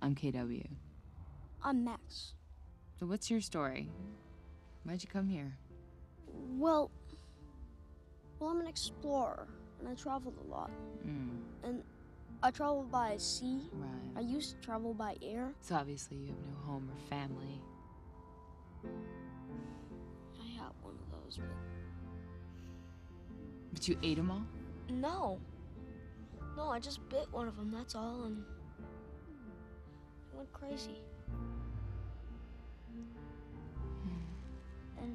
I'm KW. I'm Max. So what's your story? Why'd you come here? Well, I'm an explorer, and I traveled a lot. And I traveled by sea. Right. I used to travel by air. So obviously you have no home or family. I had one of those, But you ate them all? No, I just bit one of them, that's all, and I went crazy. And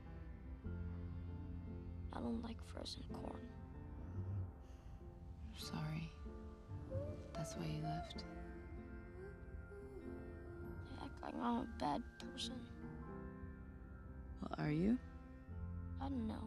I don't like frozen corn. I'm sorry. That's why you left. They act like I'm a bad person. Well, are you? I don't know.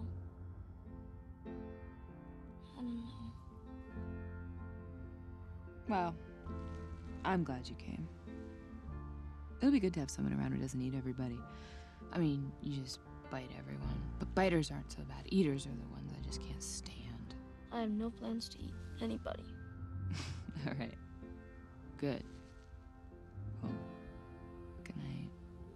Well, I'm glad you came. It'll be good to have someone around who doesn't eat everybody. I mean, you just bite everyone. But biters aren't so bad. Eaters are the ones I just can't stand. I have no plans to eat anybody. All right. Good. Well, good night.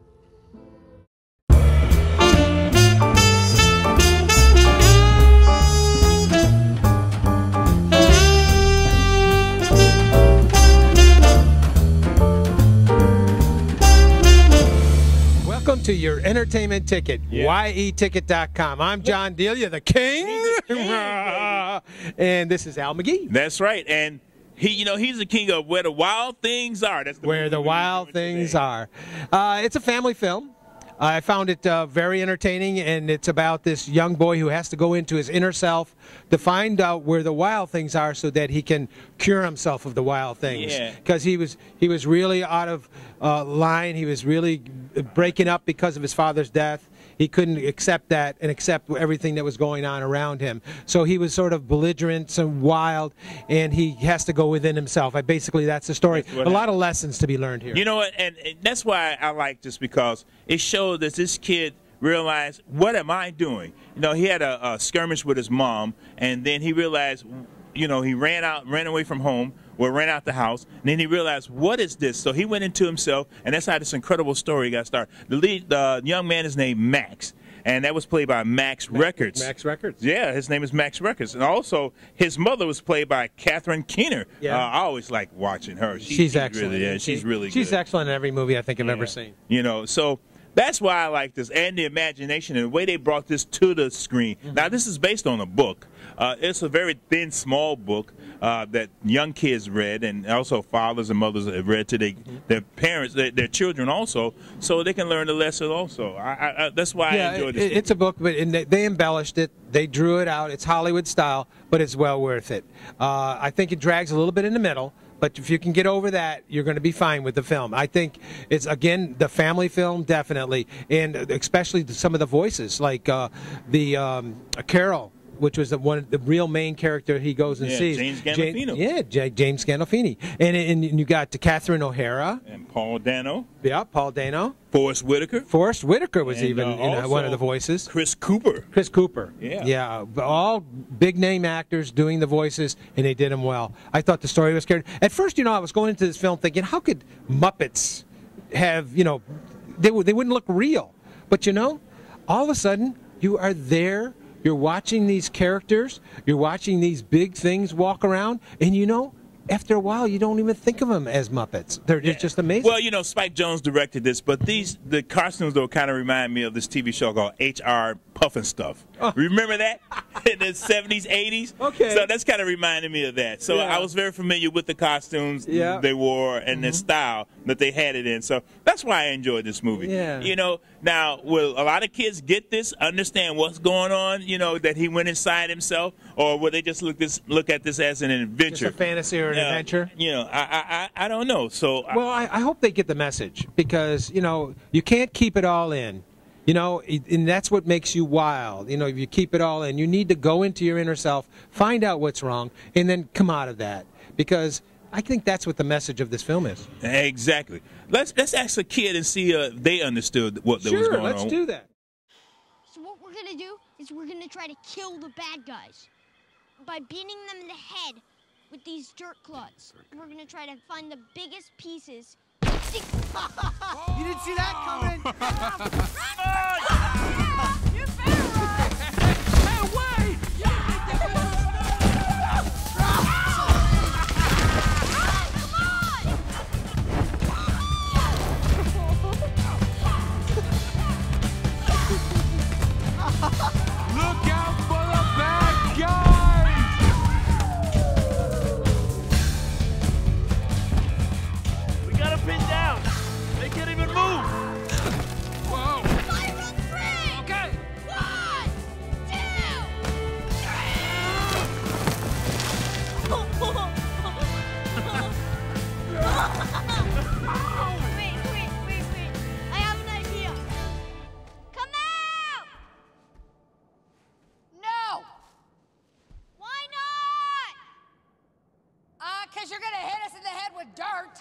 Welcome to your entertainment ticket, yeticket.com. I'm John Delia, the king. And this is Al McGee. That's right. And he's the king of where the wild things are. That's where the wild things are. It's a family film. I found it very entertaining, and it's about this young boy who has to go into his inner self to find out where the wild things are so that he can cure himself of the wild things. Because he was really out of line. He was really breaking up because of his father's death. He couldn't accept that and accept everything that was going on around him. So he was sort of belligerent and wild, and he has to go within himself. Basically, that's the story. A lot of lessons to be learned here. You know what? And that's why I like this, because it showed that this kid realized, what am I doing? He had a skirmish with his mom, and then he realized, he ran away from home, ran out the house, and then he realized, what is this? So he went into himself, and that's how this incredible story got started. The young man is named Max, and that was played by Max Records. Max Records? Yeah, his name is Max Records. And also, his mother was played by Catherine Keener. Yeah. I always like watching her. She's excellent. Really, she's really good. She's excellent in every movie I think I've ever seen. So that's why I like this, and the imagination and the way they brought this to the screen. Now, this is based on a book. It's a very thin, small book that young kids read, and also fathers and mothers have read to their parents, their children also, so they can learn the lesson also. That's why I enjoy this. It's a book, but they embellished it. They drew it out. It's Hollywood style, but it's well worth it. I think it drags a little bit in the middle. But if you can get over that, you're going to be fine with the film. I think it's, again, the family film, definitely, and especially some of the voices, like Carol, which was the real main character he goes and sees. James Gandolfini. James Gandolfini. And you got Catherine O'Hara. And Paul Dano. Yeah, Paul Dano. Forrest Whitaker. Forrest Whitaker was even one of the voices. Chris Cooper. Chris Cooper. Yeah. Yeah, all big-name actors doing the voices, and they did them well. I thought the story was carried. At first, I was going into this film thinking, how could Muppets have, they wouldn't look real. But, all of a sudden, you are there. You're watching these characters, you're watching these big things walk around, and after a while, you don't even think of them as Muppets. They're just amazing. Well, Spike Jonze directed this, but the costumes, though, kind of remind me of this TV show called H.R. Puffin Stuff. Oh. Remember that? In the 70s, 80s? Okay. So that's kind of reminding me of that. So I was very familiar with the costumes they wore and the style that they had it in. So that's why I enjoyed this movie. Yeah. Now, will a lot of kids get this, understand what's going on, that he went inside himself, or will they just look at this as an adventure? Just a fantasy or an adventure? I don't know. So well, I hope they get the message, because, you can't keep it all in. And that's what makes you wild. If you keep it all in, you need to go into your inner self, find out what's wrong, and then come out of that. Because I think that's what the message of this film is. Exactly. Let's ask a kid and see if they understood what was going on. Sure, let's do that. So what we're going to do is we're going to try to kill the bad guys by beating them in the head with these dirt clods. We're gonna try to find the biggest pieces. You didn't see that coming? You better run! Hey, wait! Look out for the bad guys! We got him pinned down. They can't even move. Whoa! Fire on three! Okay! 1, 2, 3! Wait. I have an idea. Come out! No! Why not? 'Cause you're gonna hit us in the head with dirt.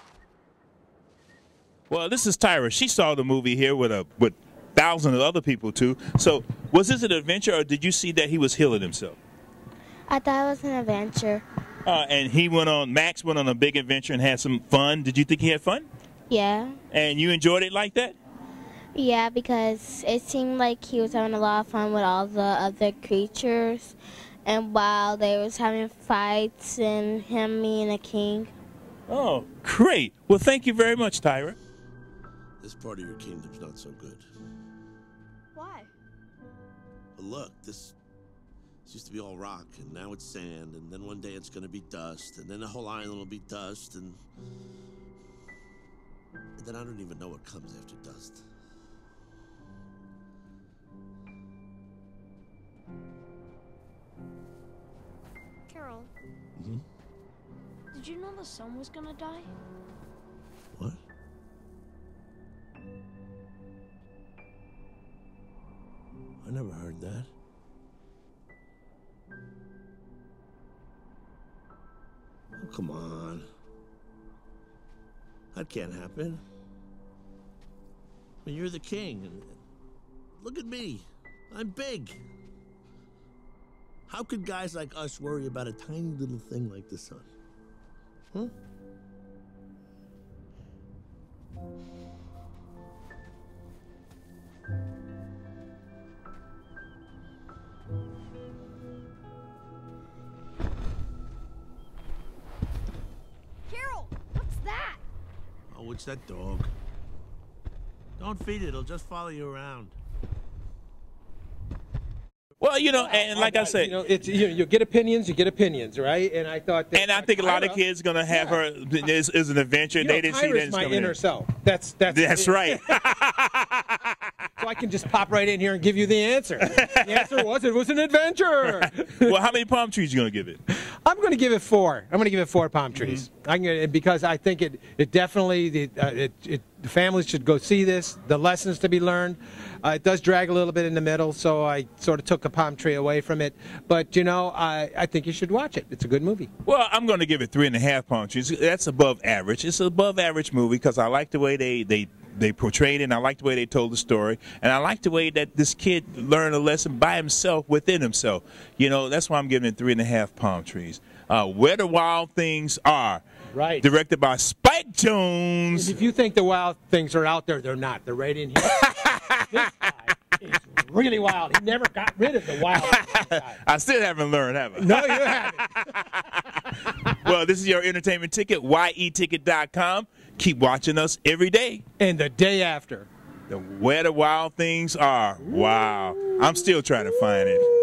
Well, this is Tyra. She saw the movie here with thousands of other people too. So, was this an adventure, or did you see that he was healing himself? I thought it was an adventure. And Max went on a big adventure and had some fun. Did you think he had fun? Yeah. And you enjoyed it like that? Yeah, because it seemed like he was having a lot of fun with all the other creatures. And while they was having fights and him being a king. Oh, great. Well, thank you very much, Tyra. This part of your kingdom's not so good. Why? But look, this used to be all rock, and now it's sand, and then one day it's gonna be dust, and then the whole island will be dust, and then I don't even know what comes after dust. Carol, Mm-hmm. did you know the sun was gonna die? What? I never heard that. Oh, come on. That can't happen. I mean, you're the king. And look at me. I'm big. How could guys like us worry about a tiny little thing like the sun? Huh? Carol, what's that? Oh, it's that dog. Don't feed it. It'll just follow you around. Well, and like I said, you get opinions, right? And I thought that. And I think a lot of kids gonna have her is an adventure. They didn't see that. Tyra's my inner self. That's right. So I can just pop right in here and give you the answer. The answer was it was an adventure. Well, how many palm trees you gonna give it? I'm going to give it 4. I'm going to give it 4 palm trees. Because I think it definitely the families should go see this. The lessons to be learned. It does drag a little bit in the middle, so I sort of took a palm tree away from it. But I think you should watch it. It's a good movie. Well, I'm going to give it 3.5 palm trees. That's above average. It's an above average movie because I like the way they portrayed it, and I like the way they told the story, and I like the way that this kid learned a lesson by himself, within himself. That's why I'm giving it 3.5 palm trees. Where the Wild Things Are. Right. Directed by Spike Jones. If you think the wild things are out there, they're not. They're right in here. This guy is really wild. He never got rid of the wild things. I still haven't learned, have I? No, you haven't. Well, this is your entertainment ticket, yeticket.com. Keep watching us every day. And the day after. Where the Wild Things Are. Wow. I'm still trying to find it.